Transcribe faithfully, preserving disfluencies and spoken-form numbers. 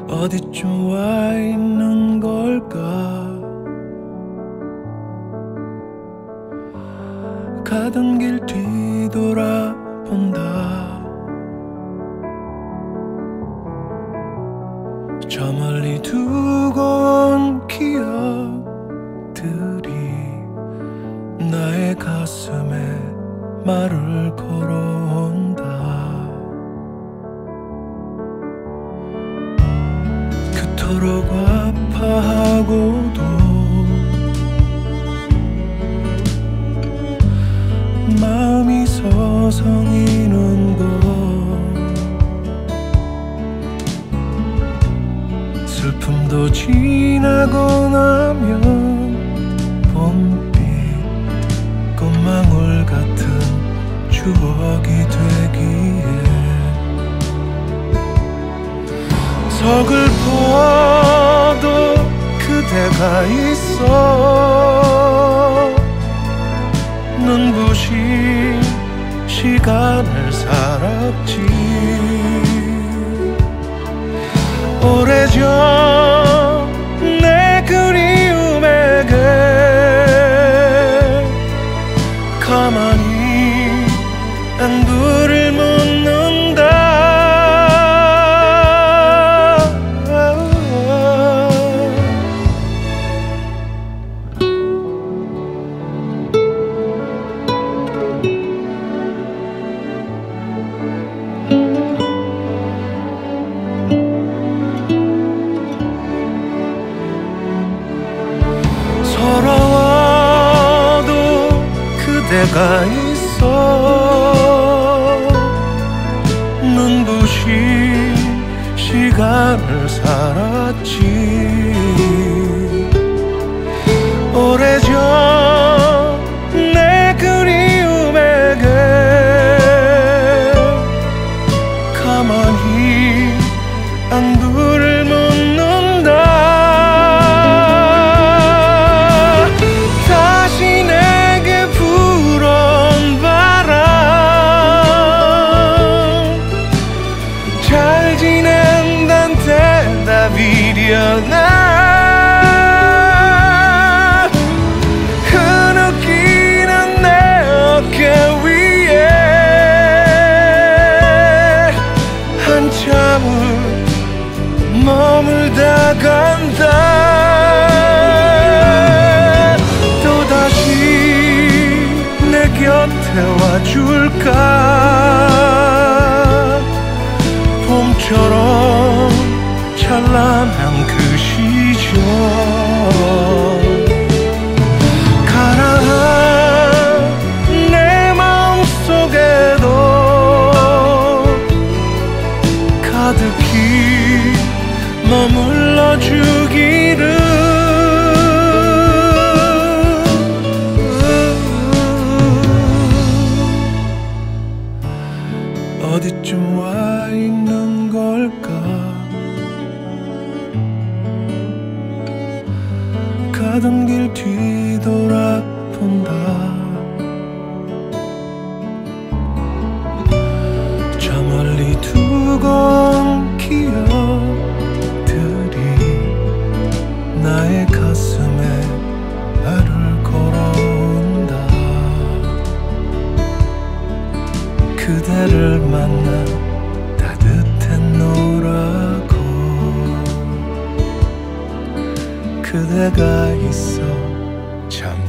어디쯤 와 있는 걸까? 가던 길 뒤돌아본다. 저 멀리 두고 온 기억들이 나의 가슴에 말을 걸어온다. 그토록 아파하고도 마음이 서성이는 것, 슬픔도 지나고 나면 봄빛 꽃망울 같은 추억이 되기에 서글퍼도 그대가 있어 눈부신 시간을 살았지. 오래전 내 그리움에게 가만히 안부를 묻는다. 서러워도 그대가 있어 눈부신 시간을 살았지. 오래전 내 그리움에게 가만히 안부를 묻는다. 나 흐느끼는 내 어깨 위에 한참을 머물다 간다. 또다시 내 곁에 와줄까? 봄처럼 찬란한 그 시절, 가라한 내 마음속에도 가득히 머물러 주기를. 어디쯤 와 있는 걸까? 가던 길 뒤돌아본다. 저 멀리 두고 온 기억들이 나의 가슴에 말을 걸어온다. 그대를 만나 따뜻했노라고. 그대가 있어 참